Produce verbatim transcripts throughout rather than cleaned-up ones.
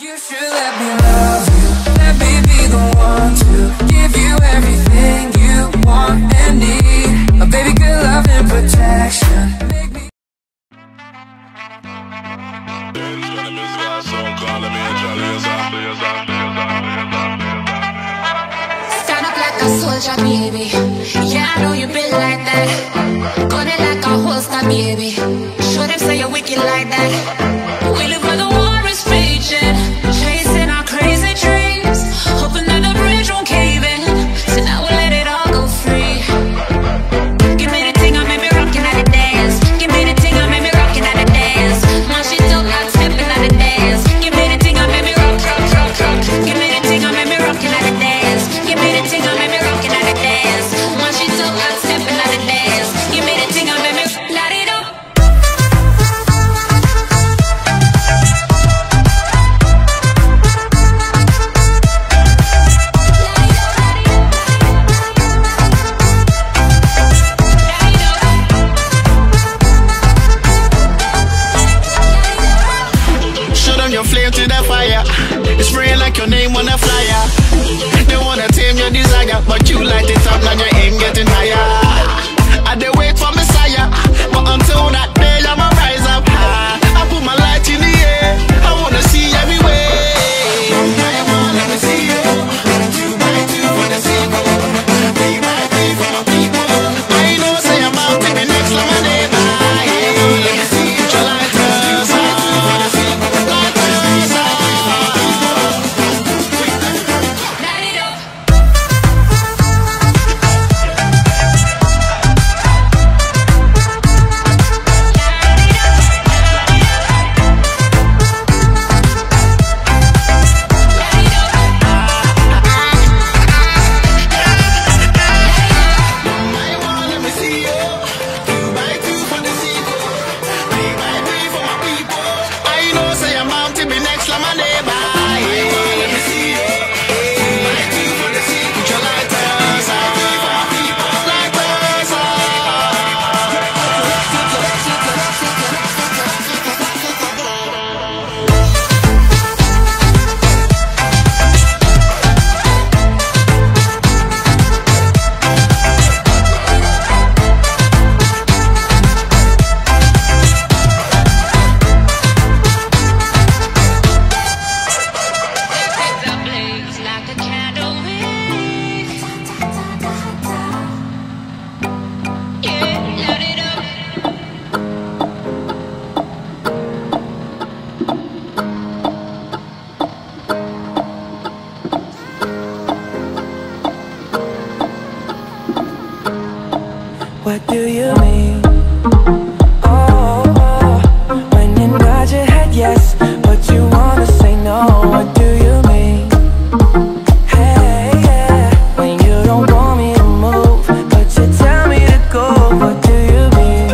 You should let me love you, let me be the one to give you everything you want and need. A baby, good love and protection. Make me stand up like a soldier, baby. Yeah, I know you been like that. Gun it like a holster, baby. Show them say you're wicked like that. We live where the war is raging, chasing our crazy dreams, hoping that the bridge won't cave in. So now we'll let it all go free. Give me the thing, I made me rockin' at the dance. Give me the thing, I made me rockin' at the dance. Man, she don't like stepping at the dance. Give me the thing, I made me rock, rock, rock, rock. Give me the thing, I made me rockin' at the dance. Give me the thing, I made me rockin' at the dance. Man, she don't like stepping at the dance. Give me the thing, I made me light it up. Your flame to the fire, it's spraying like your name on a flyer. They wanna tame your desire, but you light it up, now your aim getting higher. I dey wait for Messiah, but until that day I'ma rise up high. I put my light in the air, I wanna see everywhere. One by one, let me see you. Two by two for the sequel. Three by three for my people. I know say I'm out to be next to my neighbor. Let me see you, your light us up. What do you mean? Oh, oh, when you nod your head yes, but you wanna say no. What do you mean? Hey, yeah, when you don't want me to move, but you tell me to go. What do you mean?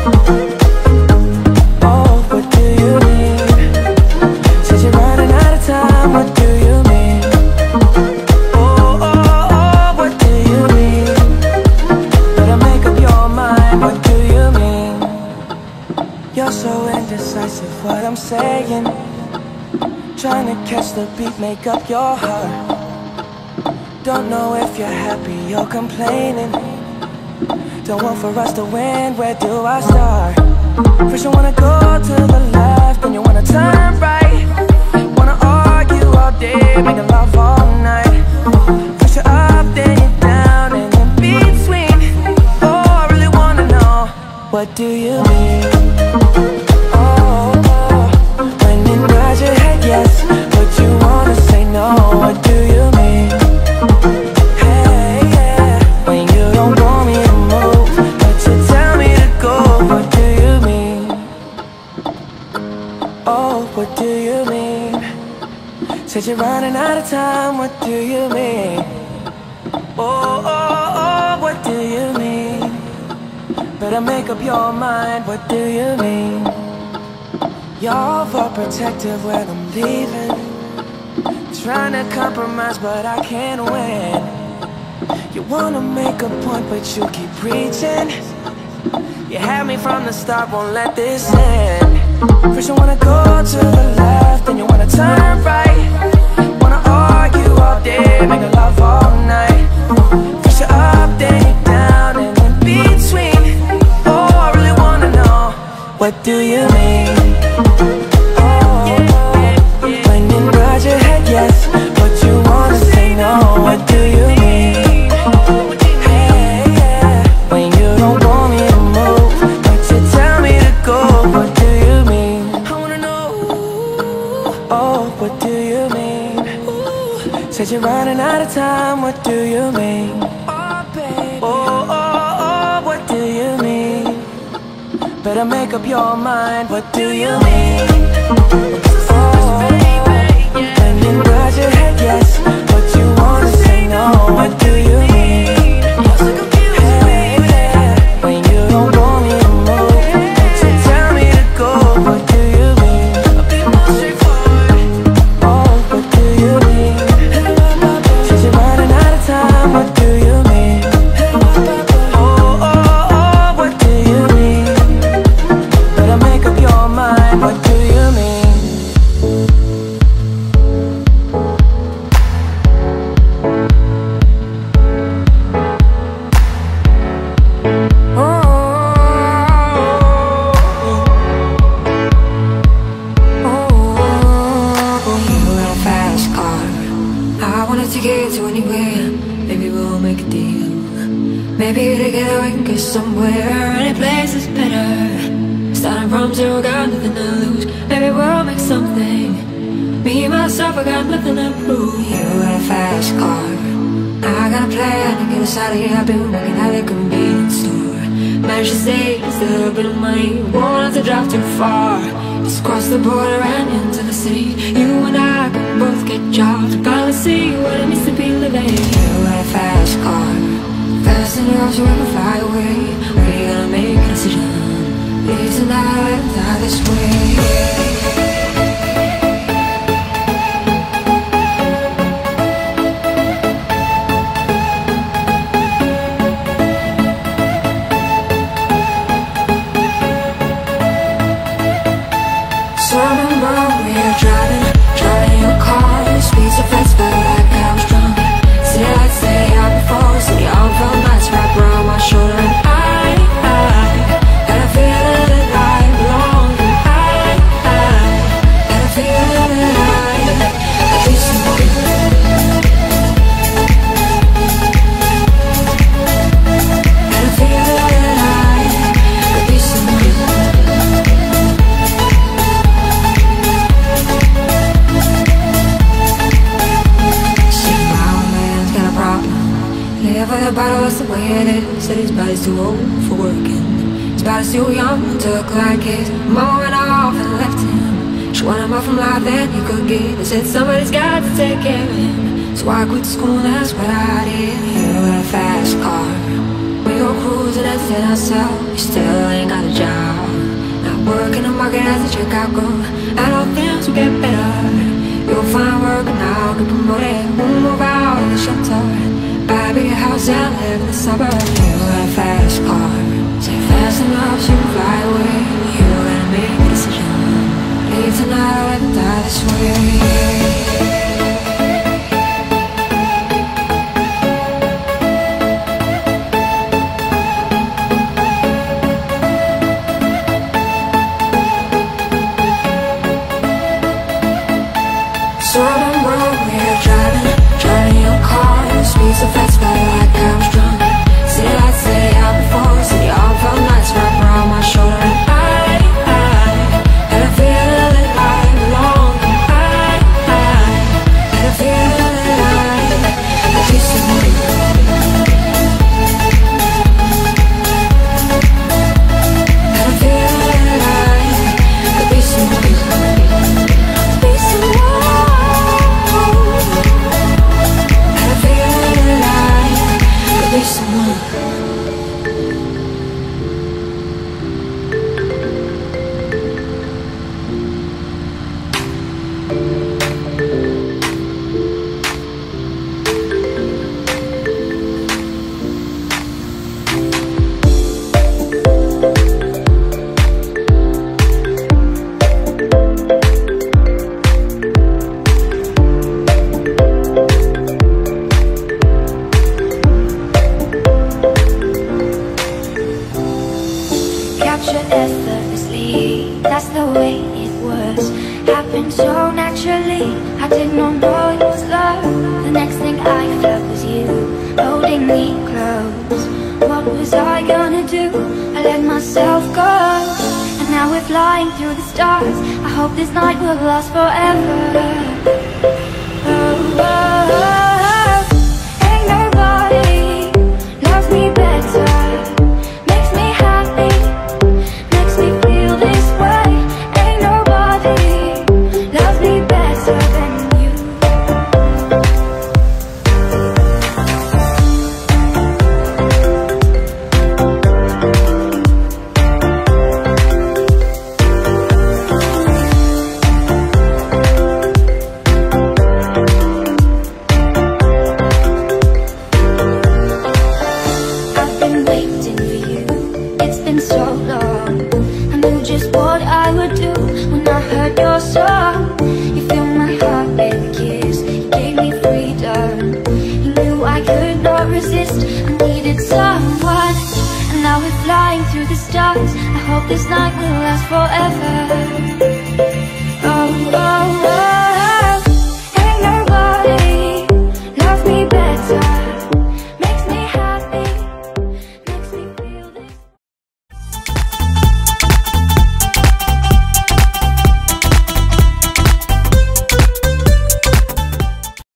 Oh, what do you mean? Said you're running out of time. What do you mean? Oh, oh, oh, what do you mean? Better make up your mind, what do you mean? You're so indecisive, what I'm saying. Trying to catch the beat, make up your heart. Don't know if you're happy or complaining. Don't want for us to win, where do I start? First you wanna go to the left, then you wanna turn right. Wanna argue all day, making love all night. First you're up, then you're down, and in between. Oh, I really wanna know, what do you mean? Oh, oh, when you nod your head yes, but you wanna say no. What do you mean? Hey, yeah, when you don't want me to move, but you tell me to go. What do you mean? Oh, what do you mean? Said you're running out of time. What do you mean? Oh, oh, oh, what do you mean? Better make up your mind, what do you mean? You're overprotective when I'm leaving. Trying to compromise but I can't win. You wanna make a point but you keep preaching. You had me from the start, won't let this end. First you wanna go to the left, then you wanna turn right. Wanna argue all day, make love all night. First you're up, then you're down, and in between. Oh, I really wanna know, what do you mean? Oh, when you nod your head yes, but you wanna say no, what do you mean? Hey, yeah. When you don't want me to move, but you tell me to go, what do you mean? I wanna know, oh, what do you mean? Said you're running out of time, what do you mean? Oh, baby. Oh, oh, oh, what do you mean? Better make up your mind, what do you mean? Oh, when you nod your head yes, but you wanna say no, what do you mean? Hey, yeah. When you don't want me to move, but you tell me to go, what do you mean? Oh, what do you mean? Said you're running out of time, what do you mean? Oh, oh, oh, what do you mean? Better make up your mind, what do you mean? Maybe together we can get somewhere. Any place is better. Starting from zero, got nothing to lose. Maybe we'll make something. Me, myself, I got nothing to prove. You got a fast car, I got a plan to get us out of here. I've been working at the convenience store. Managed to save just a little bit of money. Won't have to drive too far. Just cross the border and into the city. You and I can both get jobs. Finally see what it means to be living. You got a fast car, fast enough to ever fly away. We're gonna make a decision. Live tonight, die this way. So I remember we were driving, driving in your car. Speed so fast, but like I was drunk. Still I'd say out before, so the arm felt nice wrapped around my shoulder. And I, I had a feeling that I belonged. And I, I had a feeling that I could be someone. Had a feeling that I could be someone. See, my old man's got a problem. Live with a bottle, that's the way it is. Said his body's too old for working. His body's too young to look like his mom went off and left him. She wanted more from life than he could give. They said somebody's got to take care of him. So I quit school, that's what I did. You got a fast car, we go cruising and set ourselves. You still ain't got a job. Not working the market as a checkout girl. I know things will get better. You'll find work and I'll get promoted. We'll move out of the shelter, buy a bigger house and live in the suburbs. You got a fast car, say fast enough so you can fly away. You gotta make a decision. Leave tonight or let me die this way. So I remember we were driving, driving in your car. Speed so fast, but like I was drunk. Still I'd say out before, so the arm felt nice wrapped around my shoulder. And I, I had a feeling that I belonged. I, I had a feeling that I could be someone. Had a feeling that I could be someone. Be someone. naturally. I did not know it was love. The next thing I felt was you holding me close. What was I gonna do? I let myself go, and now we're flying through the stars. I hope this night will last forever. Oh, oh, oh. Ain't nobody loves me better, makes me happy, makes me feel this way. Ain't nobody loves me better than you. I've been waiting for you, it's been so long. I knew just what I would do when I heard your song. You filled my heart with a kiss, you gave me freedom. You knew I could not resist, I needed someone. And now we're flying through the stars. I hope this night will last forever. Oh, oh, oh.